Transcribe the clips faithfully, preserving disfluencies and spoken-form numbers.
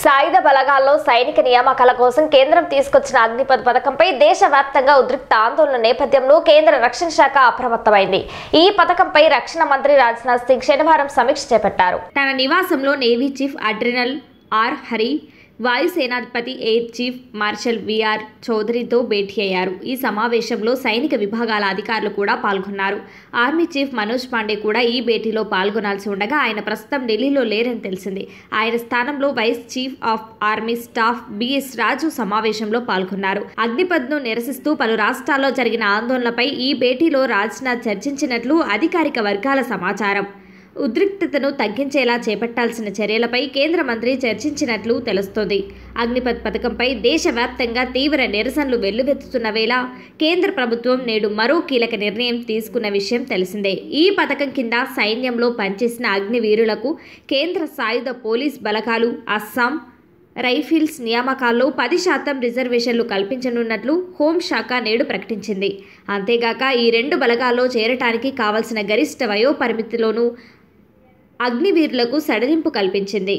సాయుధ బలగాల్లో సైనిక నియామకాల కోసం కేంద్రం తీసుకొచ్చిన అగ్నిపథ్ పథకంపై దేశవ్యాప్తంగా ఉద్రిక్త ఆందోళన నేపథ్యంలో కేంద్ర రక్షణ శాఖ అప్రమత్తమైంది. ఈ పథకంపై రక్షణ మంత్రి రాజ్నాథ్ సింగ్ శనివారం సమీక్ష చేపట్టారు. తన నివాసంలో navy chief admiral R Hari, వాయుసేనాధిపతి ఎయిర్ చీఫ్ మార్షల్ విఆర్ చౌదరితో భేటీ అయ్యారు. ఈ సమావేశంలో సైనిక విభాగాల అధికారులు కూడా పాల్గొన్నారు. ఆర్మీ చీఫ్ మనోజ్ పాండే కూడా ఈ భేటీలో పాల్గొనాల్సి ఉండగా ఆయన ప్రస్తుతం ఢిల్లీలో లేరని తెలిసింది. ఆయన స్థానంలో vice chief of army staff BS Raju సమావేశంలో పాల్గొన్నారు. అగ్నిపథ్ను నిరసిస్తూ పలు రాష్ట్రాల్లో జరిగిన ఆందోళనపై ఈ భేటీలో రాజ్నాథ్ చర్చించినట్లు అధికారిక వర్గాల సమాచారం. ఉద్రిక్తతను తగ్గించేలా చేపట్టాల్సిన చర్యలపై కేంద్ర మంత్రి చర్చించినట్లు తెలుస్తోంది. అగ్నిపథ్ పథకంపై దేశవ్యాప్తంగా తీవ్ర నిరసనలు వెల్లువెత్తుతున్న వేళ కేంద్ర ప్రభుత్వం నేడు మరో కీలక నిర్ణయం తీసుకున్న విషయం తెలిసిందే. ఈ పథకం కింద సైన్యంలో పనిచేసిన అగ్నివీరులకు కేంద్ర సాయుధ పోలీస్ బలగాలు, అస్సాం రైఫిల్స్ నియామకాల్లో పది శాతం రిజర్వేషన్లు కల్పించనున్నట్లు హోంశాఖ నేడు ప్రకటించింది. అంతేగాక ఈ రెండు బలగాల్లో చేరటానికి కావలసిన గరిష్ట వయోపరిమితిలోనూ అగ్నివీరులకు సడలింపు కల్పించింది.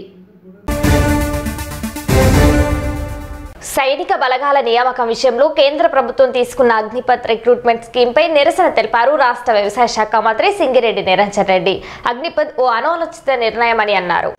సైనిక బలగాల నియామకం విషయంలో కేంద్ర ప్రభుత్వం తీసుకున్న అగ్నిపథ్ రిక్రూట్మెంట్ స్కీమ్పై నిరసన తెలిపారు రాష్ట్ర వ్యవసాయ శాఖ మంత్రి సింగిరెడ్డి నిరంజన్ రెడ్డి. అగ్నిపథ్ ఓ అనాలోచిత నిర్ణయమని అన్నారు.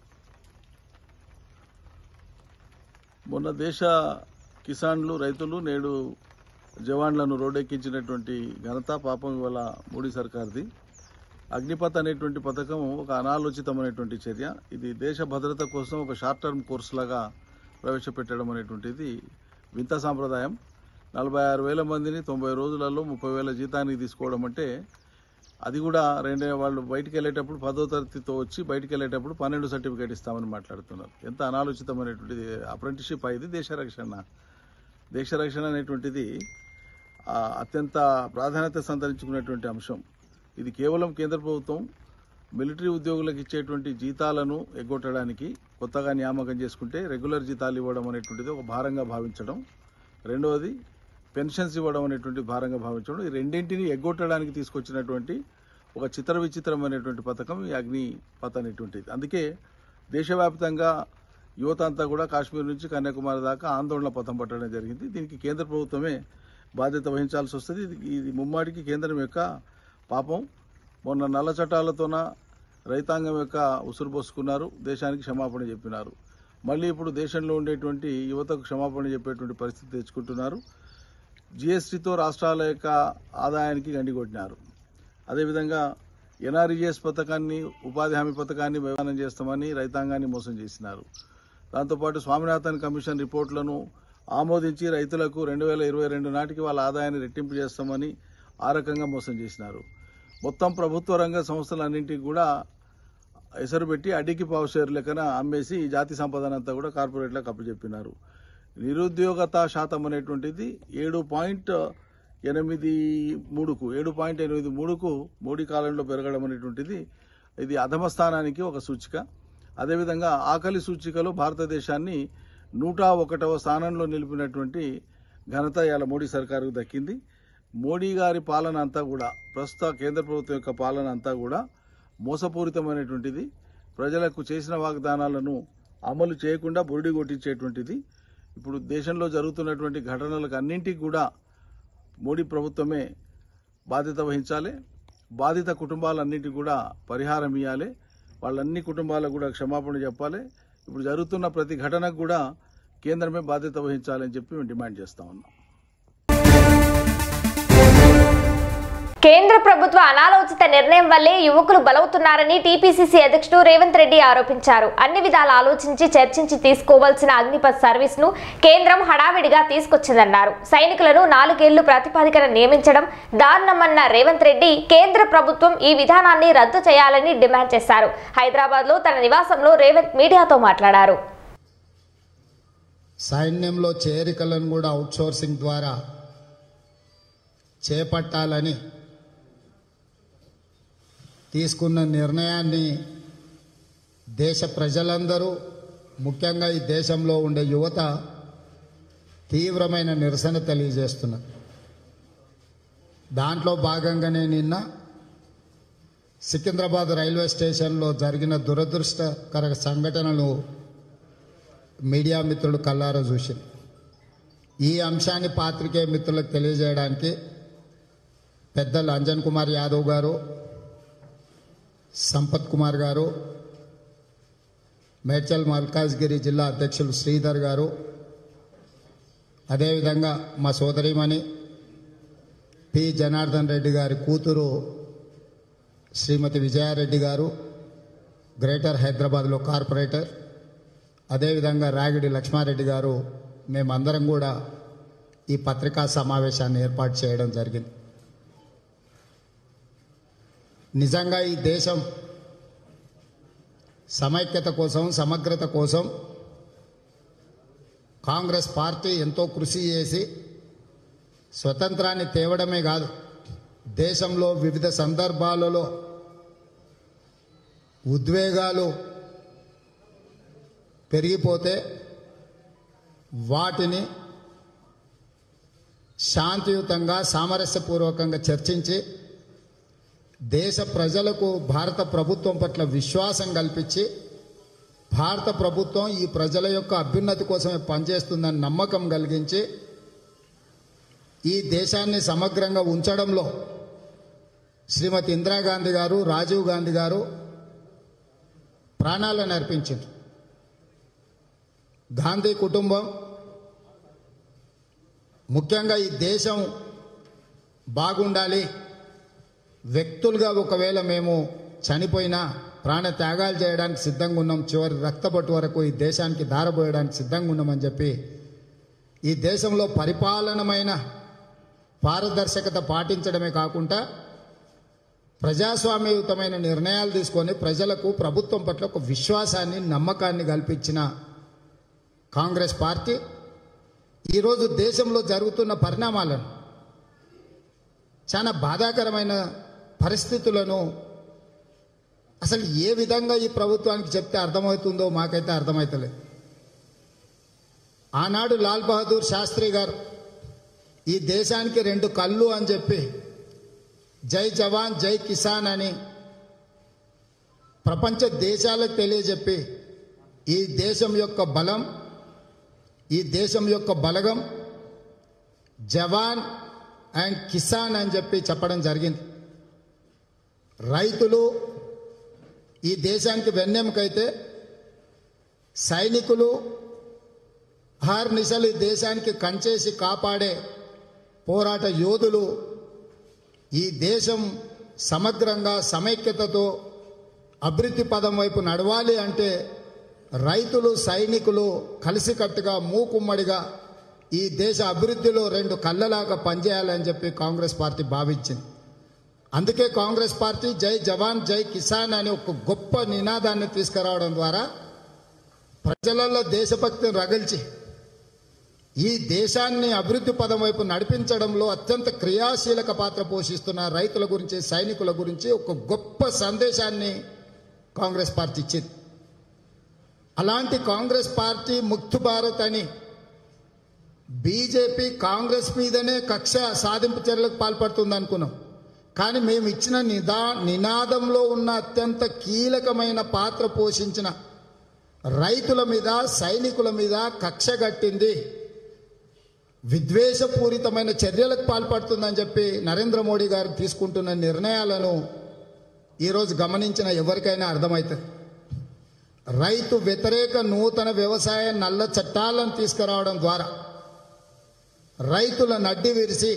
మొన్న దేశ కిసాన్లు రైతులు నేడు జవాన్లను రోడ్డెక్కించినటువంటి ఘనత పాపం ఇవాళ మోడీ సర్కార్ది. అగ్నిపథ్ అనేటువంటి పథకం ఒక అనాలోచితమైనటువంటి చర్య. ఇది దేశ భద్రత కోసం ఒక షార్ట్ టర్మ్ కోర్సు లాగా ప్రవేశపెట్టడం అనేటువంటిది వింత సాంప్రదాయం. నలభై ఆరు వేల మందిని తొంభై రోజులలో ముప్పై వేల జీతానికి తీసుకోవడం అంటే, అది కూడా రెండే వాళ్ళు బయటికి వెళ్ళేటప్పుడు పదో తరగతితో వచ్చి బయటికి వెళ్ళేటప్పుడు పన్నెండు సర్టిఫికేట్ ఇస్తామని మాట్లాడుతున్నారు. ఎంత అనాలోచితమైనటువంటిది అప్రెంటిస్షిప్ అయింది. దేశ రక్షణ దేశ రక్షణ అనేటువంటిది అత్యంత ప్రాధాన్యత సంతరించుకున్నటువంటి అంశం. ఇది కేవలం కేంద్ర ప్రభుత్వం మిలిటరీ ఉద్యోగులకు ఇచ్చేటువంటి జీతాలను ఎగ్గొట్టడానికి కొత్తగా నియామకం చేసుకుంటే రెగ్యులర్ జీతాలు ఇవ్వడం అనేటువంటిది ఒక భారంగా భావించడం, రెండవది పెన్షన్స్ ఇవ్వడం అనేటువంటి భారంగా భావించడం, ఈ రెండింటిని ఎగ్గొట్టడానికి తీసుకొచ్చినటువంటి ఒక చిత్ర విచిత్రమైనటువంటి పథకం ఈ అగ్నిపథ్ అనేటువంటిది. అందుకే దేశవ్యాప్తంగా యువత అంతా కూడా కాశ్మీర్ నుంచి కన్యాకుమారి దాకా ఆందోళన పథం పట్టడం జరిగింది. దీనికి కేంద్ర ప్రభుత్వమే బాధ్యత వహించాల్సి వస్తుంది. ఇది ముమ్మాడికి కేంద్రం యొక్క పాపం. మొన్న నల్ల చట్టాలతోన రైతాంగం యొక్క ఉసురు పోసుకున్నారు, దేశానికి క్షమాపణ చెప్పినారు. మళ్ళీ ఇప్పుడు దేశంలో ఉండేటువంటి యువతకు క్షమాపణ చెప్పేటువంటి పరిస్థితి తెచ్చుకుంటున్నారు. జీఎస్టీతో రాష్ట్రాల యొక్క ఆదాయానికి గండికొట్టినారు. అదేవిధంగా ఎన్ఆర్ఈజీఎస్ పథకాన్ని, ఉపాధి హామీ పథకాన్ని వ్యవహారం చేస్తామని రైతాంగాన్ని మోసం చేసినారు. దాంతోపాటు స్వామినాథన్ కమిషన్ రిపోర్టులను ఆమోదించి రైతులకు రెండు వేల ఇరవై రెండు నాటికి వాళ్ళ ఆదాయాన్ని రెట్టింపు చేస్తామని ఆ రకంగా మోసం చేసినారు. మొత్తం ప్రభుత్వ రంగ సంస్థలన్నింటికి కూడా ఎసరు పెట్టి అడ్డికి పావు షేర్ లెక్కన అమ్మేసి ఈ జాతి సంపదనంతా కూడా కార్పొరేట్లకు అప్పచెప్పినారు. నిరుద్యోగత శాతం అనేటువంటిది ఏడు పాయింట్ ఎనిమిది మూడుకు ఏడు పాయింట్ ఎనిమిది మూడుకు మోడీ కాలంలో పెరగడం అనేటువంటిది ఇది అధమ స్థానానికి ఒక సూచిక. అదేవిధంగా ఆకలి సూచికలో భారతదేశాన్ని నూట ఒకటవ స్థానంలో నిలిపినటువంటి ఘనత ఇవాళ మోడీ సర్కారుకు దక్కింది. మోడీ గారి పాలన అంతా కూడా, ప్రస్తుత కేంద్ర ప్రభుత్వం యొక్క పాలన అంతా కూడా మోసపూరితమైనటువంటిది. ప్రజలకు చేసిన వాగ్దానాలను అమలు చేయకుండా బురిడి కొట్టించేటువంటిది. ఇప్పుడు దేశంలో జరుగుతున్నటువంటి ఘటనలకు అన్నింటికి కూడా మోడీ ప్రభుత్వమే బాధ్యత వహించాలి. బాధిత కుటుంబాలన్నింటికి కూడా పరిహారం ఇవ్వాలి. వాళ్ళన్ని కుటుంబాలకు కూడా క్షమాపణ చెప్పాలి. ఇప్పుడు జరుగుతున్న ప్రతి ఘటనకు కూడా కేంద్రమే బాధ్యత వహించాలని చెప్పి మేము డిమాండ్ చేస్తా ఉన్నాం. కేంద్ర ప్రభుత్వ అనాలోచిత నిర్ణయం వల్లే యువకులు బలవుతున్నారని టీపీసీసీ అధ్యక్షుడు రేవంత్ రెడ్డి ఆరోపించారు. అన్ని విధాలు ఆలోచించి చర్చించి తీసుకోవాల్సిన అగ్నిపథ్ సర్వీస్ ను కేంద్రం హడావిడిగా తీసుకొచ్చిందన్నారు. సైనికులను నాలుగేళ్లు ప్రాతిపదికన నియమించడం దారుణమన్న రేవంత్ రెడ్డి కేంద్ర ప్రభుత్వం ఈ విధానాన్ని రద్దు చేయాలని డిమాండ్ చేశారు. హైదరాబాద్ లో తన నివాసంలో రేవంత్ మీడియాతో మాట్లాడారు. సైన్యంలో చేరికలను కూడా అవుట్సోర్సింగ్ ద్వారా చేపట్టాలని తీసుకున్న నిర్ణయాన్ని దేశ ప్రజలందరూ, ముఖ్యంగా ఈ దేశంలో ఉండే యువత తీవ్రమైన నిరసన తెలియజేస్తున్నారు. దాంట్లో భాగంగానే నిన్న సికింద్రాబాద్ రైల్వే స్టేషన్లో జరిగిన దురదృష్టకర సంఘటనలు మీడియా మిత్రులు కల్లారా చూసి ఈ అంశాన్ని పాత్రికేయ మిత్రులకు తెలియజేయడానికి పెద్దలు అంజన్ కుమార్ యాదవ్ గారు, సంపత్ కుమార్ గారు, మేడ్చల్ మల్కాజ్గిరి జిల్లా అధ్యక్షులు శ్రీధర్ గారు, అదేవిధంగా మా సోదరిమణి పి జనార్దన్ రెడ్డి గారి కూతురు శ్రీమతి విజయారెడ్డి గారు, గ్రేటర్ హైదరాబాద్లో కార్పొరేటర్, అదేవిధంగా రాగిడి లక్ష్మారెడ్డి గారు, మేమందరం కూడా ఈ పత్రికా సమావేశాన్ని ఏర్పాటు చేయడం జరిగింది. నిజంగా ఈ దేశం సమైక్యత కోసం, సమగ్రత కోసం కాంగ్రెస్ పార్టీ ఎంతో కృషి చేసి స్వతంత్రాన్ని తేవడమే కాదు, దేశంలో వివిధ సందర్భాలలో ఉద్వేగాలు పెరిగిపోతే వాటిని శాంతియుతంగా, సామరస్యపూర్వకంగా చర్చించి దేశ ప్రజలకు భారత ప్రభుత్వం పట్ల విశ్వాసం కల్పించి భారత ప్రభుత్వం ఈ ప్రజల యొక్క అభ్యున్నతి కోసమే పనిచేస్తుందని నమ్మకం కలిగించి ఈ దేశాన్ని సమగ్రంగా ఉంచడంలో శ్రీమతి ఇందిరాగాంధీ గారు, రాజీవ్ గాంధీ గారు ప్రాణాలను అర్పించారు. గాంధీ కుటుంబం ముఖ్యంగా ఈ దేశం బాగుండాలి, వ్యక్తులుగా ఒకవేళ మేము చనిపోయినా ప్రాణ త్యాగాలు చేయడానికి సిద్ధంగా ఉన్నాం, చివరి రక్తపట్టు వరకు ఈ దేశానికి ధారపోయడానికి సిద్ధంగా ఉన్నామని చెప్పి ఈ దేశంలో పరిపాలనమైన పారదర్శకత పాటించడమే కాకుండా ప్రజాస్వామ్యయుతమైన నిర్ణయాలు తీసుకొని ప్రజలకు ప్రభుత్వం పట్ల ఒక విశ్వాసాన్ని, నమ్మకాన్ని కల్పించిన కాంగ్రెస్ పార్టీ ఈరోజు దేశంలో జరుగుతున్న పరిణామాలను, చాలా బాధాకరమైన పరిస్థితులను అసలు ఏ విధంగా ఈ ప్రభుత్వానికి చెప్తే అర్థమవుతుందో మాకైతే అర్థమవుతలేదు. ఆనాడు లాల్ బహదూర్ శాస్త్రి గారు ఈ దేశానికి రెండు కళ్ళు అని చెప్పి జై జవాన్ జై కిసాన్ అని ప్రపంచ దేశాలకు తెలియజెప్పి ఈ దేశం యొక్క బలం, ఈ దేశం యొక్క బలగం జవాన్ అండ్ కిసాన్ అని చెప్పి చెప్పడం జరిగింది. రైతులు ఈ దేశానికి వెన్నెముకైతే సైనికులు అహర్నిశలు ఈ దేశానికి కంచేసి కాపాడే పోరాట యోధులు ఈ దేశం సమగ్రంగా సమైక్యతతో అభివృద్ధి పదం వైపు నడవాలి అంటే రైతులు, సైనికులు కలిసికట్టుగా మూకుమ్మడిగా ఈ దేశ అభివృద్ధిలో రెండు కళ్ళలాగా పనిచేయాలని చెప్పి కాంగ్రెస్ పార్టీ భావించింది. అందుకే కాంగ్రెస్ పార్టీ జై జవాన్ జై కిసాన్ అనే ఒక గొప్ప నినాదాన్ని తీసుకురావడం ద్వారా ప్రజలలో దేశభక్తిని రగిల్చి ఈ దేశాన్ని అభివృద్ధి పదం వైపు నడిపించడంలో అత్యంత క్రియాశీలక పాత్ర పోషిస్తున్న రైతుల గురించి, సైనికుల గురించి ఒక గొప్ప సందేశాన్ని కాంగ్రెస్ పార్టీ ఇచ్చింది. అలాంటి కాంగ్రెస్ పార్టీ ముక్త్ భారత్ అని బీజేపీ కాంగ్రెస్ మీదనే కక్ష సాధింపు చర్యలకు పాల్పడుతుంది అనుకున్నాం. కానీ మేము ఇచ్చిన నిదా నినాదంలో ఉన్న అత్యంత కీలకమైన పాత్ర పోషించిన రైతుల మీద, సైనికుల మీద కక్ష గట్టింది, విద్వేషపూరితమైన చర్యలకు పాల్పడుతుందని చెప్పి నరేంద్ర మోడీ గారు తీసుకుంటున్న నిర్ణయాలను ఈరోజు గమనించిన ఎవరికైనా అర్థమవుతుంది. రైతు వ్యతిరేక నూతన వ్యవసాయ నల్ల చట్టాలను తీసుకురావడం ద్వారా రైతుల నడ్డి విరిసి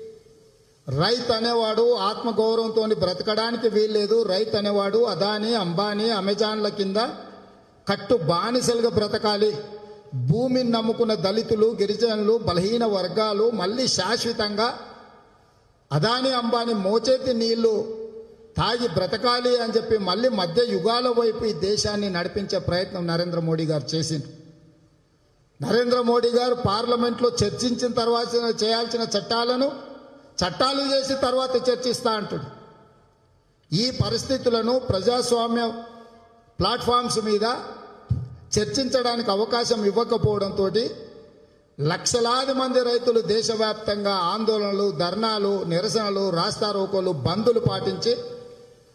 రైతు అనేవాడు ఆత్మగౌరవంతో బ్రతకడానికి వీల్లేదు, రైతు అనేవాడు అదానీ, అంబానీ, అమెజాన్ల కింద కట్టు బానిసలుగా బ్రతకాలి, భూమిని నమ్ముకున్న దళితులు, గిరిజనులు, బలహీన వర్గాలు మళ్ళీ శాశ్వతంగా అదానీ, అంబానీ మోచేతి నీళ్లు తాగి బ్రతకాలి అని చెప్పి మళ్ళీ మధ్య యుగాల వైపు ఈ దేశాన్ని నడిపించే ప్రయత్నం నరేంద్ర మోడీ గారు చేసింది. నరేంద్ర మోడీ గారు పార్లమెంట్లో చర్చించిన తర్వాత చేయాల్సిన చట్టాలను చట్టాలు చేసి తర్వాత చర్చిస్తా అంటాడు. ఈ పరిస్థితులను ప్రజాస్వామ్య ప్లాట్ఫామ్స్ మీద చర్చించడానికి అవకాశం ఇవ్వకపోవడంతో లక్షలాది మంది రైతులు దేశవ్యాప్తంగా ఆందోళనలు, ధర్నాలు, నిరసనలు, రాస్తారోకోలు, బందులు పాటించి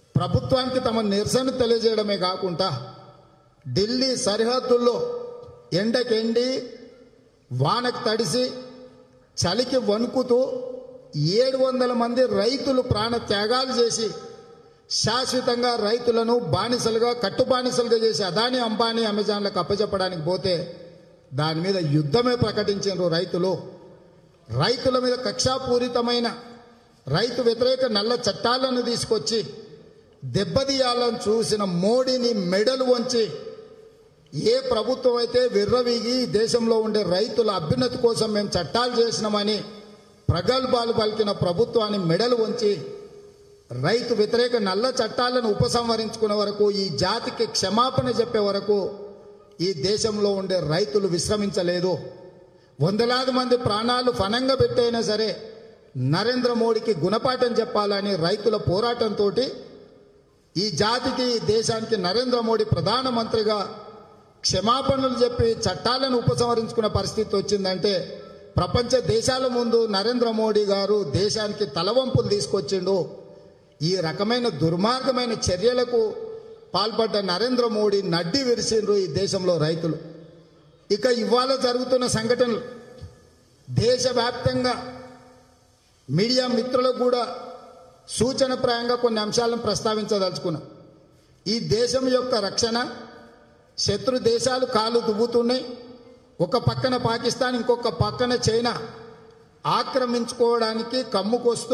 ప్రభుత్వానికి తమ నిరసన తెలియజేయడమే కాకుండా ఢిల్లీ సరిహద్దుల్లో ఎండకెండి వానకు తడిసి చలికి వణుకుతూ ఏడు వందల మంది రైతులు ప్రాణ త్యాగాలు చేసి శాశ్వతంగా రైతులను బానిసలుగా కట్టు బానిసలుగా చేసి అదాని అంబానీ అమెజాన్లకు అప్పచెప్పడానికి పోతే దాని మీద యుద్ధమే ప్రకటించారు రైతులు. రైతుల మీద కక్షాపూరితమైన రైతు వ్యతిరేక నల్ల చట్టాలను తీసుకొచ్చి దెబ్బతీయాలని చూసిన మోడీని మెడలు వంచి ఏ ప్రభుత్వం అయితే విర్రవీగి దేశంలో ఉండే రైతుల అభ్యున్నతి కోసం మేము చట్టాలు చేసినామని ప్రగల్భాలు పలికిన ప్రభుత్వాన్ని మెడలు వంచి రైతు వ్యతిరేక నల్ల చట్టాలను ఉపసంహరించుకునే వరకు, ఈ జాతికి క్షమాపణ చెప్పే వరకు ఈ దేశంలో ఉండే రైతులు విశ్రమించలేదు. వందలాది మంది ప్రాణాలు ఫనంగా పెట్టైనా సరే నరేంద్ర మోడీకి గుణపాఠం చెప్పాలని రైతుల పోరాటంతో ఈ జాతికి ఈ దేశానికి నరేంద్ర మోడీ ప్రధానమంత్రిగా క్షమాపణలు చెప్పి చట్టాలను ఉపసంహరించుకున్న పరిస్థితి వచ్చిందంటే ప్రపంచ దేశాల ముందు నరేంద్ర మోడీ గారు దేశానికి తలవంపులు తీసుకొచ్చిండు. ఈ రకమైన దుర్మార్గమైన చర్యలకు పాల్పడ్డ నరేంద్ర మోడీ నడ్డి విరిసిండ్రు ఈ దేశంలో రైతులు. ఇక ఇవాళ జరుగుతున్న సంఘటనలు దేశవ్యాప్తంగా మీడియా మిత్రులకు కూడా సూచనప్రాయంగా కొన్ని అంశాలను ప్రస్తావించదలుచుకున్నాం. ఈ దేశం యొక్క రక్షణ శత్రు దేశాలు కాలు దువ్వుతున్నాయి. ఒక పక్కన పాకిస్తాన్, ఇంకొక పక్కన చైనా ఆక్రమించుకోవడానికి కమ్ముకొస్తూ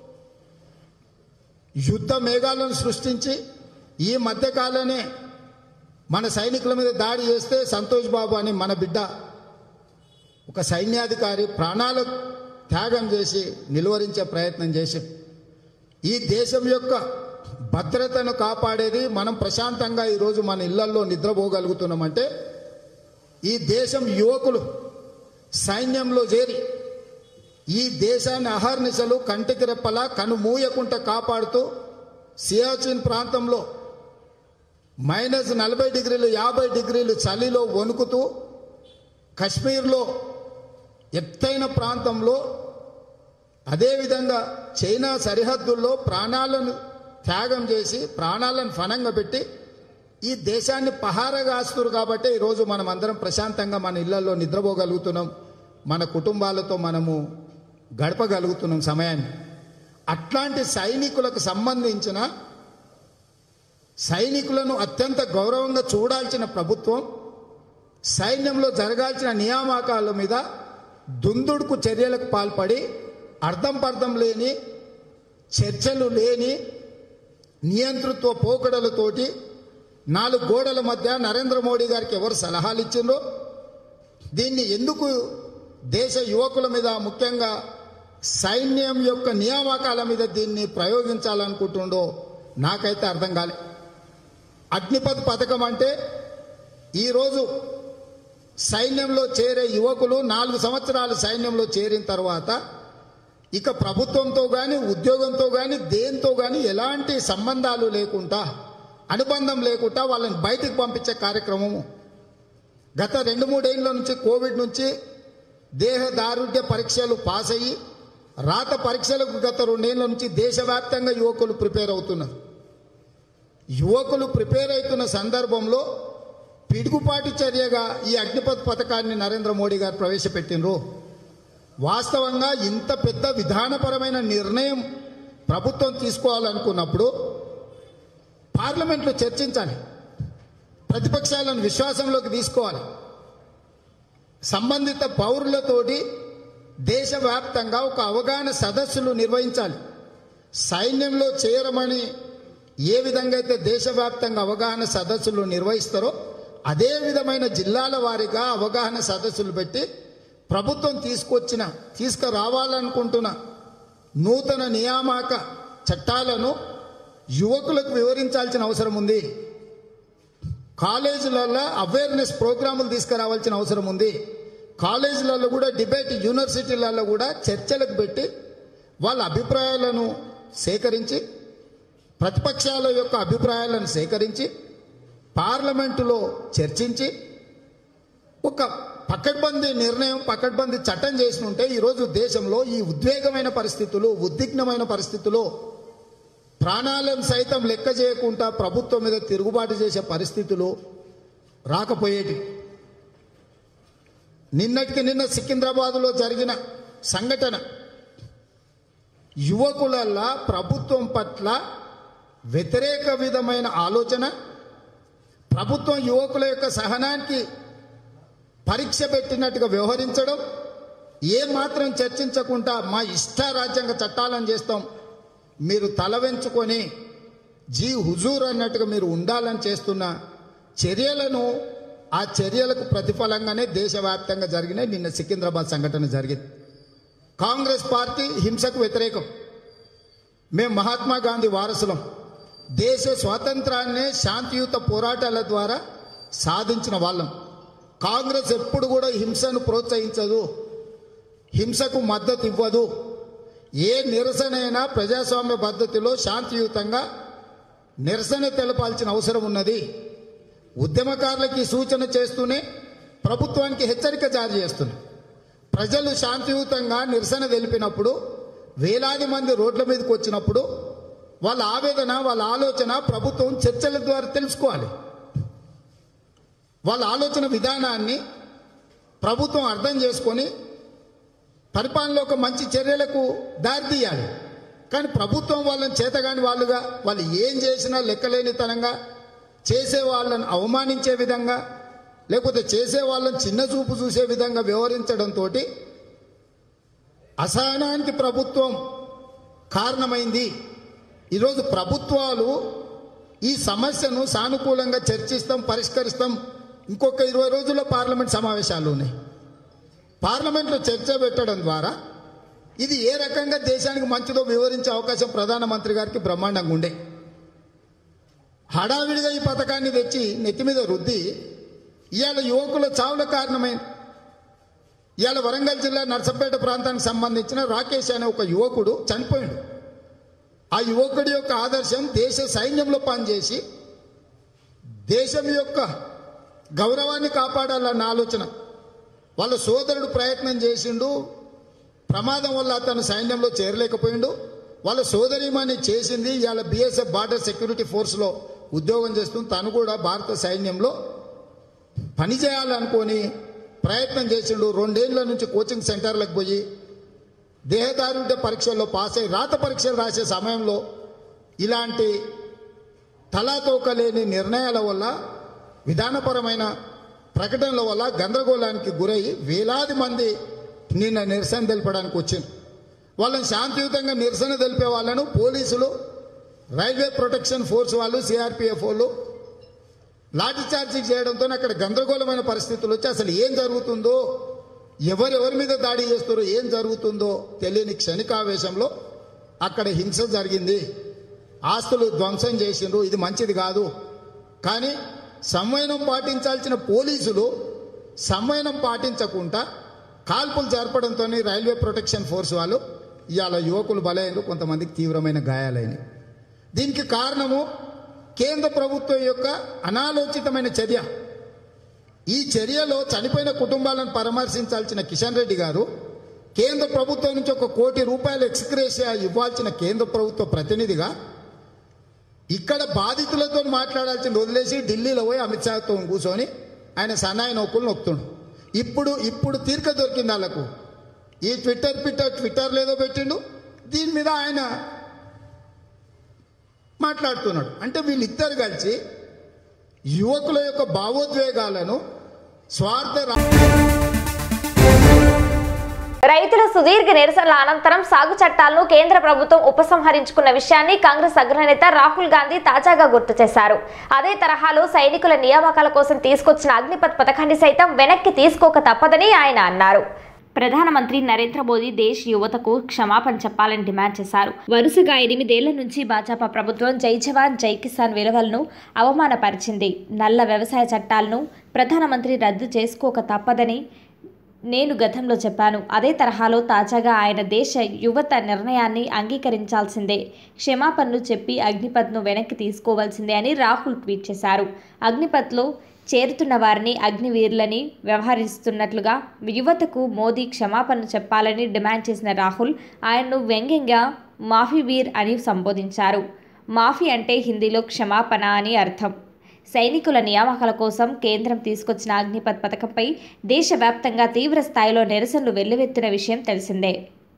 యుద్ధ మేఘాలను సృష్టించి ఈ మధ్యకాలనే మన సైనికుల మీద దాడి చేస్తే సంతోష్ బాబు అని మన బిడ్డ ఒక సైన్యాధికారి ప్రాణాలు త్యాగం చేసి నిలువరించే ప్రయత్నం చేసి ఈ దేశం యొక్క భద్రతను కాపాడేది మనం ప్రశాంతంగా ఈరోజు మన ఇళ్లల్లో నిద్రపోగలుగుతున్నామంటే ఈ దేశం యువకులు సైన్యంలో చేరి ఈ దేశాన్ని అహర్నిశలు కంటికి రెప్పలా కను మూయకుండా కాపాడుతూ సియాచిన్ ప్రాంతంలో మైనస్ నలభై డిగ్రీలు యాభై డిగ్రీలు చలిలో వణుకుతూ కశ్మీర్లో ఎత్తైన ప్రాంతంలో అదేవిధంగా చైనా సరిహద్దుల్లో ప్రాణాలను త్యాగం చేసి ప్రాణాలను ఫనంగా పెట్టి ఈ దేశాన్ని పహారగాస్తురు కాబట్టి ఈరోజు మనం అందరం ప్రశాంతంగా మన ఇళ్లలో నిద్రపోగలుగుతున్నాం, మన కుటుంబాలతో మనము గడపగలుగుతున్నాం సమయాన్ని. అట్లాంటి సైనికులకు సంబంధించిన సైనికులను అత్యంత గౌరవంగా చూడాల్సిన ప్రభుత్వం సైన్యంలో జరగాల్సిన నియామకాల మీద దుందుడుకు చర్యలకు పాల్పడి అర్థం పర్థం లేని చర్చలు లేని నియంతృత్వ పోకడలతోటి నాలుగు గోడల మధ్య నరేంద్ర మోడీ గారికి ఎవరు సలహాలు ఇచ్చిండ్రో, దీన్ని ఎందుకు దేశ యువకుల మీద ముఖ్యంగా సైన్యం యొక్క నియామకాల మీద దీన్ని ప్రయోగించాలనుకుంటుండో నాకైతే అర్థం కాలే. అగ్నిపథ్ పథకం అంటే ఈరోజు సైన్యంలో చేరే యువకులు నాలుగు సంవత్సరాలు సైన్యంలో చేరిన తర్వాత ఇక ప్రభుత్వంతో కానీ ఉద్యోగంతో కానీ దేంతో కానీ ఎలాంటి సంబంధాలు లేకుండా అనుబంధం లేకుండా వాళ్ళని బయటికి పంపించే కార్యక్రమము గత రెండు మూడేళ్ల నుంచి కోవిడ్ నుంచి దేహ దారుఢ్య పరీక్షలు పాస్ అయ్యి రాత పరీక్షలకు గత రెండేళ్ల నుంచి దేశవ్యాప్తంగా యువకులు ప్రిపేర్ అవుతున్నారు. యువకులు ప్రిపేర్ అవుతున్న సందర్భంలో పిడుగుపాటు చర్యగా ఈ అగ్నిపథ్ పథకాన్ని నరేంద్ర మోడీ గారు ప్రవేశపెట్టినరు. వాస్తవంగా ఇంత పెద్ద విధానపరమైన నిర్ణయం ప్రభుత్వం తీసుకోవాలనుకున్నప్పుడు పార్లమెంట్లో చర్చించాలి, ప్రతిపక్షాలను విశ్వాసంలోకి తీసుకోవాలి, సంబంధిత పౌరులతోటి దేశవ్యాప్తంగా ఒక అవగాహన సదస్సులు నిర్వహించాలి. సైన్యంలో చేరమని ఏ విధంగా అయితే దేశవ్యాప్తంగా అవగాహన సదస్సులు నిర్వహిస్తారో అదే విధమైన జిల్లాల వారీగా అవగాహన సదస్సులు పెట్టి ప్రభుత్వం తీసుకొచ్చిన తీసుకురావాలనుకుంటున్న నూతన నియామక చట్టాలను యువకులకు వివరించాల్సిన అవసరం ఉంది. కాలేజీలలో అవేర్నెస్ ప్రోగ్రాములు తీసుకురావాల్సిన అవసరం ఉంది. కాలేజీలలో కూడా డిబేట్, యూనివర్సిటీలలో కూడా చర్చలకు పెట్టి వాళ్ళ అభిప్రాయాలను సేకరించి ప్రతిపక్షాల యొక్క అభిప్రాయాలను సేకరించి పార్లమెంటులో చర్చించి ఒక పకడ్బందీ నిర్ణయం పకడ్బందీ చట్టం చేసి ఉంటే ఈరోజు దేశంలో ఈ ఉద్వేగమైన పరిస్థితులు, ఉద్విగ్నమైన పరిస్థితులు, ప్రాణాలను సైతం లెక్క చేయకుండా ప్రభుత్వం మీద తిరుగుబాటు చేసే పరిస్థితులు రాకపోయేటి. నిన్నటికి నిన్న సికింద్రాబాద్లో జరిగిన సంఘటన యువకులల్లా ప్రభుత్వం పట్ల వ్యతిరేక విధమైన ఆలోచన, ప్రభుత్వం యువకుల యొక్క సహనానికి పరీక్ష పెట్టినట్టుగా వ్యవహరించడం, ఏ మాత్రం చర్చించకుండా మా ఇష్ట రాజ్యాంగ చట్టాలను చేస్తాం, మీరు తల వెంచుకొని జీ హుజూర్ అన్నట్టుగా మీరు ఉండాలని చేస్తున్న చర్యలను, ఆ చర్యలకు ప్రతిఫలంగానే దేశవ్యాప్తంగా జరిగిన నిన్న సికింద్రాబాద్ సంఘటన జరిగింది. కాంగ్రెస్ పార్టీ హింసకు వ్యతిరేకం. మేము మహాత్మా గాంధీ వారసులం. దేశ స్వాతంత్రాన్ని శాంతియుత పోరాటాల ద్వారా సాధించిన వాళ్ళం. కాంగ్రెస్ ఎప్పుడు కూడా హింసను ప్రోత్సహించదు, హింసకు మద్దతు ఇవ్వదు. ఏ నిరసనైనా ప్రజాస్వామ్య పద్ధతిలో శాంతియుతంగా నిరసన తెలపాల్సిన అవసరం ఉన్నది. ఉద్యమకారులకి సూచన చేస్తూనే ప్రభుత్వానికి హెచ్చరిక జారీ చేస్తున్నాం. ప్రజలు శాంతియుతంగా నిరసన తెలిపినప్పుడు, వేలాది మంది రోడ్ల మీదకి వచ్చినప్పుడు వాళ్ళ ఆవేదన, వాళ్ళ ఆలోచన ప్రభుత్వం చర్చల ద్వారా తెలుసుకోవాలి. వాళ్ళ ఆలోచన విధానాన్ని ప్రభుత్వం అర్థం చేసుకొని పరిపాలనలో ఒక మంచి చర్యలకు దారితీయాలి. కానీ ప్రభుత్వం వాళ్ళని చేతగాని వాళ్ళుగా, వాళ్ళు ఏం చేసినా లెక్కలేనితనంగా, చేసే వాళ్ళని అవమానించే విధంగా, లేకపోతే చేసే వాళ్ళని చిన్న చూపు చూసే విధంగా వ్యవహరించడంతో అసహనానికి ప్రభుత్వం కారణమైంది. ఈరోజు ప్రభుత్వాలు ఈ సమస్యను సానుకూలంగా చర్చిస్తాం, పరిష్కరిస్తాం. ఇంకొక ఇరవై రోజుల్లో పార్లమెంట్ సమావేశాలు ఉన్నాయి. పార్లమెంట్లో చర్చ పెట్టడం ద్వారా ఇది ఏ రకంగా దేశానికి మంచిదో వివరించే అవకాశం ప్రధానమంత్రి గారికి బ్రహ్మాండంగా ఉండే. హడావిడిగా ఈ పథకాన్ని తెచ్చి నెత్తి మీద రుద్ది ఇవాళ యువకుల చావుల కారణమైంది. ఇవాళ వరంగల్ జిల్లా నర్సంపేట ప్రాంతానికి సంబంధించిన రాకేష్ అనే ఒక యువకుడు చనిపోయాడు. ఆ యువకుడి యొక్క ఆదర్శం దేశ సైన్యంలో పనిచేసి దేశం యొక్క గౌరవాన్ని కాపాడాలన్న ఆలోచన. వాళ్ళ సోదరుడు ప్రయత్నం చేసిండు, ప్రమాదం వల్ల అతను సైన్యంలో చేరలేకపోయిండు. వాళ్ళ సోదరిమణి చేసింది, ఇవాళ బిఎస్ఎఫ్ బార్డర్ సెక్యూరిటీ ఫోర్స్లో ఉద్యోగం చేస్తుంది. తను కూడా భారత సైన్యంలో పనిచేయాలనుకొని ప్రయత్నం చేసిండు. రెండేళ్ల నుంచి కోచింగ్ సెంటర్లకు పోయి దేహదారుఢ్య పరీక్షల్లో పాస్ అయ్యి రాత పరీక్షలు రాసే సమయంలో ఇలాంటి తలాతోకలేని నిర్ణయాల వల్ల, విధానపరమైన ప్రకటనల వల్ల గందరగోళానికి గురై వేలాది మంది నిన్న నిరసన తెలపడానికి వచ్చింది. వాళ్ళని శాంతియుతంగా నిరసన తెలిపే వాళ్ళను పోలీసులు, రైల్వే ప్రొటెక్షన్ ఫోర్స్ వాళ్ళు, సిఆర్పిఎఫ్ వాళ్ళు లాఠీ చార్జీ చేయడంతో అక్కడ గందరగోళమైన పరిస్థితులు వచ్చి అసలు ఏం జరుగుతుందో, ఎవరెవరి మీద దాడి చేస్తారో, ఏం జరుగుతుందో తెలియని క్షణికావేశంలో అక్కడ హింస జరిగింది. ఆస్తులు ధ్వంసం చేసిండ్రు. ఇది మంచిది కాదు. కానీ సంవయనం పాటించాల్సిన పోలీసులు సంవయనం పాటించకుండా కాల్పులు జరపడంతో రైల్వే ప్రొటెక్షన్ ఫోర్స్ వాళ్ళు ఇవాళ యువకులు బలైనరు, కొంతమందికి తీవ్రమైన గాయాలైనవి. దీనికి కారణము కేంద్ర ప్రభుత్వం యొక్క అనాలోచితమైన చర్య. ఈ చర్యలో చనిపోయిన కుటుంబాలను పరామర్శించాల్సిన కిషన్ రెడ్డి గారు కేంద్ర ప్రభుత్వం నుంచి ఒక కోటి రూపాయల ఎక్స్గ్రేషియా ఇవ్వాల్సిన కేంద్ర ప్రభుత్వ ప్రతినిధిగా ఇక్కడ బాధితులతో మాట్లాడాల్సిన వదిలేసి ఢిల్లీలో పోయి అమిత్ షాతో కూర్చొని ఆయన సన్నాయి నౌకులు నొక్కుతుండు. ఇప్పుడు ఇప్పుడు తీరిక దొరికింది వాళ్ళకు. ఈ ట్విట్టర్ ట్విట్టర్ ట్విట్టర్ లేదో పెట్టిండు, దీని మీద ఆయన మాట్లాడుతున్నాడు. అంటే వీళ్ళిద్దరు కలిసి యువకుల యొక్క భావోద్వేగాలను స్వార్థ రైతుల సుదీర్ఘ నిరసనల అనంతరం సాగు చట్టాలను కేంద్ర ప్రభుత్వం ఉపసంహరించుకున్న విషయాన్ని కాంగ్రెస్ అగ్రనేత రాహుల్ గాంధీ తాజాగా గుర్తు చేశారు. అదే తరహాలో సైనికుల నియామకాల కోసం తీసుకొచ్చిన అగ్నిపథ్ పథకాన్ని సైతం వెనక్కి తీసుకోక తప్పదని ఆయన అన్నారు. ప్రధానమంత్రి నరేంద్ర మోదీ దేశ్ యువతకు క్షమాపణ చెప్పాలని డిమాండ్ చేశారు. వరుసగా ఎనిమిదేళ్ల నుంచి భాజపా ప్రభుత్వం జై జవాన్ జై కిసాన్ విలువలను అవమానపరిచింది. నల్ల వ్యవసాయ చట్టాలను ప్రధానమంత్రి రద్దు చేసుకోక తప్పదని నేను గతంలో చెప్పాను. అదే తరహాలో తాజాగా ఆయన దేశ యువత నిర్ణయాన్ని అంగీకరించాల్సిందే, క్షమాపణలు చెప్పి అగ్నిపథ్ను వెనక్కి తీసుకోవాల్సిందే అని రాహుల్ ట్వీట్ చేశారు. అగ్నిపథ్లో చేరుతున్న వారిని అగ్నివీరులని వ్యవహరిస్తున్నట్లుగా యువతకు మోదీ క్షమాపణలు చెప్పాలని డిమాండ్ చేసిన రాహుల్ ఆయన్ను వ్యంగ్యంగా మాఫీ వీర్ అని సంబోధించారు. మాఫీ అంటే హిందీలో క్షమాపణ అని అర్థం. సైనికుల నియామకాల కోసం కేంద్రం తీసుకొచ్చిన అగ్నిపథ్ పథకంపై దేశవ్యాప్తంగా తీవ్ర స్థాయిలో నిరసనలు వెల్లువెత్తిన విషయం తెలిసిందే.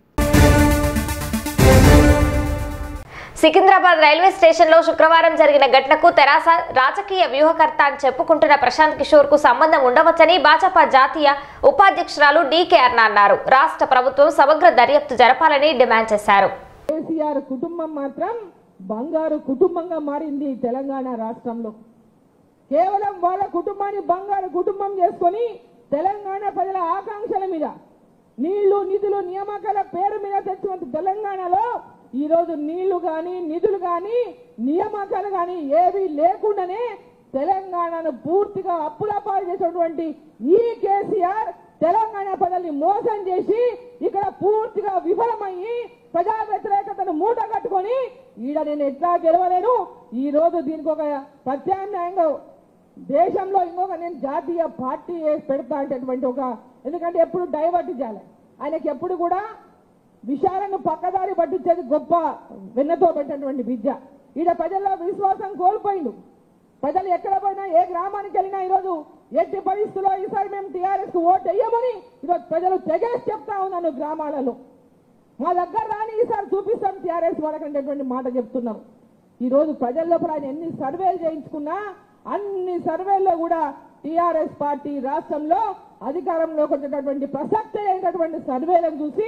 సికింద్రాబాద్ రైల్వే స్టేషన్లో శుక్రవారం జరిగిన ఘటనకు తెరాస రాజకీయ వ్యూహకర్త అని చెప్పుకుంటున్న ప్రశాంత్ కిషోర్ కు సంబంధం ఉండవచ్చని భాజపా జాతీయ ఉపాధ్యక్షురాలు డీకే అర్ణ అన్నారు. రాష్ట్ర ప్రభుత్వం సమగ్ర దర్యాప్తు జరపాలని డిమాండ్ చేశారు. కేసీఆర్ కుటుంబం మాత్రం బంగారు కుటుంబంగా మారింది తెలంగాణ రాష్ట్రంలో. కేవలం వాళ్ళ కుటుంబాన్ని బంగారు కుటుంబం చేసుకొని తెలంగాణ ప్రజల ఆకాంక్షల మీద నీళ్లు నిధులు నియామకాల పేరు మీద తెచ్చుకున్న తెలంగాణలో ఈ రోజు నీళ్లు గాని నిధులు గాని నియామకాలు గాని ఏవి లేకుండానే తెలంగాణను పూర్తిగా అప్పులపాలు చేసినటువంటి ఈ కేసీఆర్ తెలంగాణ ప్రజల్ని మోసం చేసి ఇక్కడ పూర్తిగా విఫలమయ్యి ప్రజా వ్యతిరేకతను మూట కట్టుకొని ఈడ నేను ఎట్లా గెలవలేను, ఈ రోజు దీనికి ఒక ప్రత్యామ్నాయంగా దేశంలో ఇంకొక నేను జాతీయ పార్టీ పెడతా అనేటువంటి ఒక, ఎందుకంటే ఎప్పుడు డైవర్ట్ చేయాలి ఆయనకి, ఎప్పుడు కూడా విషయాలను పక్కదారి పట్టించేది గొప్ప వెన్నతో పెట్టినటువంటి విద్య. ఈడ ప్రజల్లో విశ్వాసం కోల్పోయిండు. ప్రజలు ఎక్కడ పోయినా ఏ గ్రామానికి వెళ్ళినా ఈరోజు ఎట్టి పరిస్థితుల్లో ఈసారి మేము టీఆర్ఎస్ కు ఓటు వేయమని ఈరోజు ప్రజలు తెగేసి చెప్తా ఉన్నాను. గ్రామాలలో మా దగ్గర రాని ఈసారి చూపిస్తాం టీఆర్ఎస్ వాళ్ళకంటేటువంటి మాట చెప్తున్నాం. ఈ రోజు ప్రజల లోపల ఆయన ఎన్ని సర్వేలు చేయించుకున్నా అన్ని సర్వేల్లో కూడా టీఆర్ఎస్ పార్టీ రాష్ట్రంలో అధికారంలోకి వచ్చేటటువంటి ప్రసక్తి అయినటువంటి సర్వేలను చూసి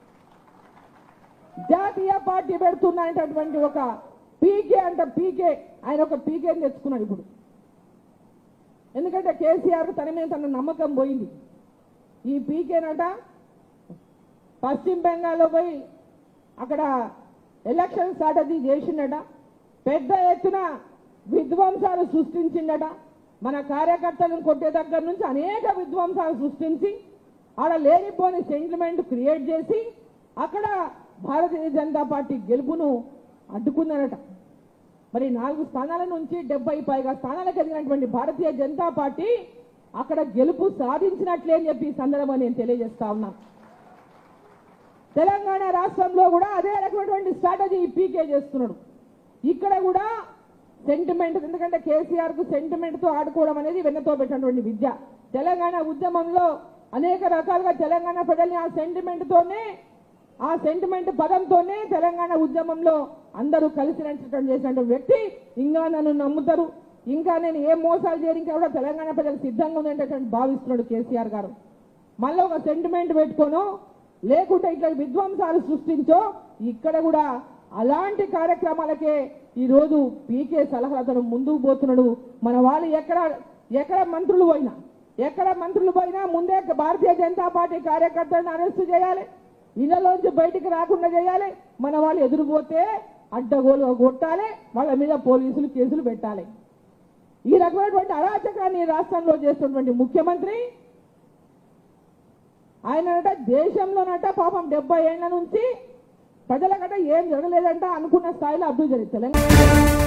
జాతీయ పార్టీ పెడుతున్నటువంటి ఒక పీకే అంట పీకే ఆయన ఒక పీకేని తెచ్చుకున్నాడు ఇప్పుడు. ఎందుకంటే కేసీఆర్ తన మీద తన నమ్మకం పోయింది. ఈ పీకేనట పశ్చిమ బెంగాల్లో పోయి అక్కడ ఎలక్షన్ స్ట్రాటజీ చేసిండట, పెద్ద ఎత్తున విధ్వంసాలు సృష్టించిండట. మన కార్యకర్తలను కొట్టే దగ్గర నుంచి అనేక విధ్వంసాలు సృష్టించి ఆడ లేనిపోని సెంటిమెంట్ క్రియేట్ చేసి అక్కడ భారతీయ జనతా పార్టీ గెలుపును అడ్డుకున్నారట. మరి నాలుగు స్థానాల నుంచి డెబ్బై పైగా స్థానాలకు ఎదిగినటువంటి భారతీయ జనతా పార్టీ అక్కడ గెలుపు సాధించినట్లే అని చెప్పి ఈ సందర్భంగా నేను తెలియజేస్తా ఉన్నా. తెలంగాణ రాష్ట్రంలో కూడా అదే రకమైనటువంటి స్ట్రాటజీ పీకే చేస్తున్నాడు. ఇక్కడ కూడా సెంటిమెంట్, ఎందుకంటే కేసీఆర్ కు సెంటిమెంట్ తో ఆడుకోవడం అనేది వెన్నతో పెట్టినటువంటి విద్య. తెలంగాణ ఉద్యమంలో అనేక రకాలుగా తెలంగాణ ప్రజల్ని ఆ సెంటిమెంట్ తోనే ఆ సెంటిమెంట్ పదంతోనే తెలంగాణ ఉద్యమంలో అందరూ కలిసి నడిచేటట్టు చేసినటువంటి వ్యక్తి. ఇంకా నన్ను నమ్ముతారు, ఇంకా నేను ఏ మోసాలు చేయడానికి కూడా తెలంగాణ ప్రజలకు సిద్ధంగా ఉందంటే భావిస్తున్నాడు కేసీఆర్ గారు. మళ్ళీ ఒక సెంటిమెంట్ పెట్టుకోను లేకుంటే ఇట్లా విధ్వంసాలు సృష్టించో ఇక్కడ కూడా అలాంటి కార్యక్రమాలకే ఈ రోజు పీకే సలహాలతో ముందుకు పోతున్నాడు. మన వాళ్ళు ఎక్కడ ఎక్కడ మంత్రులు పోయినా ఎక్కడ మంత్రులు పోయినా ముందే భారతీయ జనతా పార్టీ కార్యకర్తలను అరెస్టు చేయాలి, ఇళ్లలోంచి బయటికి రాకుండా చేయాలి. మన వాళ్ళు ఎదురుపోతే అడ్డగోలుగా కొట్టాలి, వాళ్ళ మీద పోలీసులు కేసులు పెట్టాలి. ఈ రకమైనటువంటి అరాచకాన్ని రాష్ట్రంలో చేస్తున్నటువంటి ముఖ్యమంత్రి ఆయనట దేశంలోనట పాపం డెబ్బై ఏళ్ల నుంచి ప్రజలకట ఏం జరగలేదంట అనుకున్న స్థాయిలో అభివృద్ధి జరిగింది తెలంగాణ.